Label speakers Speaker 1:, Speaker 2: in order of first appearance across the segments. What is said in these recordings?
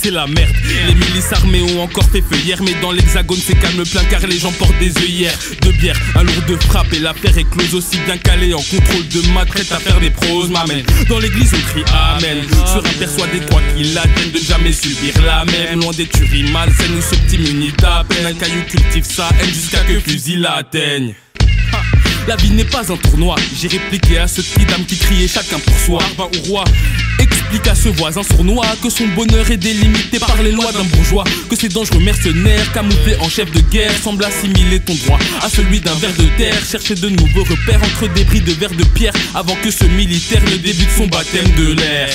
Speaker 1: c'est la merde. Les milices armées ont encore fait feu hier, mais dans l'hexagone c'est calme plein car les gens portent des œillères. De bière, un lourd de frappe et l'affaire est close, aussi bien calée en contrôle de maths, prête à faire des proses, m'amène. Dans l'église on crie amen, sera persuadé quoi qu'il atteigne de ne jamais subir la même. Loin des tueries malsaines où ce petit muni à peine, un caillou cultive sa haine jusqu'à que fusil l'atteigne. La vie n'est pas un tournoi, j'ai répliqué à ce petit dame qui criait chacun pour soi. Barbin ou roi, explique à ce voisin sournois que son bonheur est délimité par les lois d'un bourgeois, que ces dangereux mercenaires camouflés en chef de guerre semblent assimiler ton droit à celui d'un ver de terre. Chercher de nouveaux repères entre débris de verre de pierre avant que ce militaire ne débute son baptême de l'air.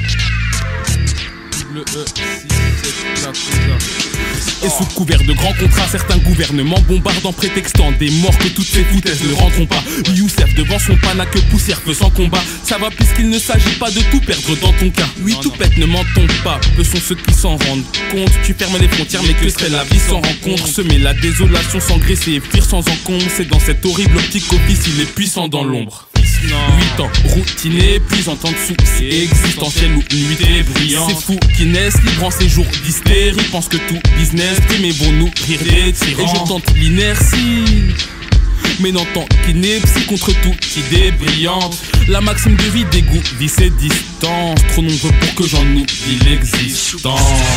Speaker 1: Et sous couvert de grands contrats, certains gouvernements bombardent en prétextant des morts que toutes ces foutaises ne rendront pas. Youssef devant son pas n'a que poussière peu sans combat. Ça va puisqu'il ne s'agit pas de tout perdre dans ton cas. Oui, tout pète, ne mentons pas, peu sont ceux qui s'en rendent compte. Tu fermes les frontières, mais que serait la vie sans rencontre? Semer la désolation, s'engraisser et fuir sans encombre. C'est dans cette horrible optique qu'office il est puissant dans l'ombre. 8 ans routiné, puis en temps de soucis existentiel où nuitée brillante. Ces fous qui naissent libres en séjour d'hystérie, pensent que tout business prime et vont nourrir des tyrans. Et je tente l'inertie, mais n'entends qu'ineptie contre toute idée brillante. La maxime de vie dégoût vit ses distances, trop nombreux pour que j'en oublie l'existence.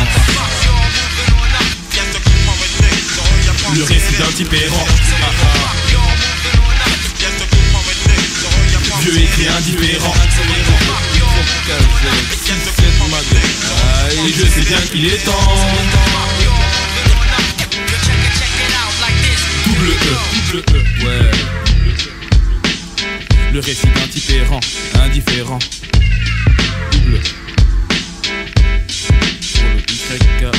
Speaker 1: Le récit d'un type errant, vieux écrit indifférent. Et je sais bien qu'il est temps. Double E, ouais. Le récit d'un type errant, indifférent. Double E. Pour le YK.